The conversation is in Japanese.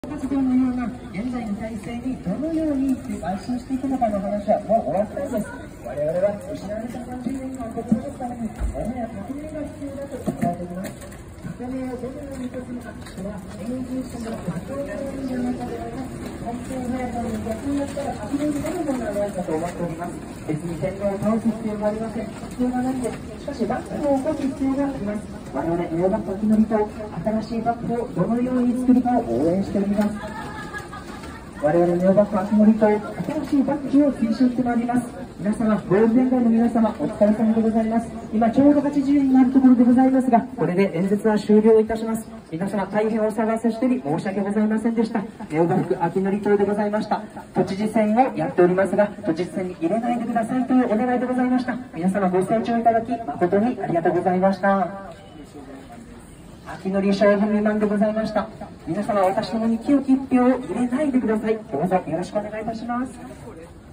活動のような現在の体制にどのように安心していくのかの話はもう終わったんです。我々は失われた30年間を取り戻すためにものや革命が必要だと考えています。革命をどのように起こすのか、それはエネルギー者の妥協の論理の中であります。本当に速さに逆にやったら革命になるものではないかと思っております。別に天皇を倒す必要がありません。必要がないんです。しかし幕府を起こす必要があります。我々ネオバック秋典と新しい幕府をどのように作るかを応援しております。我々ネオバック秋典と新しい幕府を推進してまいります。皆様、ゴールデン街の皆様、お疲れ様でございます。今ちょうど8時になるところでございますが、これで演説は終了いたします。皆様大変お騒がせしており申し訳ございませんでした。ネオバック秋典党でございました。都知事選をやっておりますが、都知事選に入れないでくださいというお願いでございました。皆様ご清聴いただき誠にありがとうございました。秋典勝負未満でございました。皆様、私どもに清き一票を入れないでください。どうぞよろしくお願いいたします。